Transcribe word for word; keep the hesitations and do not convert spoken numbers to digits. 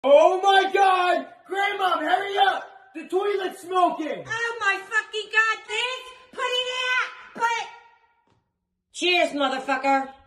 Oh my God! Grandma, hurry up! The toilet's smoking! Oh my fucking God, thanks! Put it out! Put it... Cheers, motherfucker!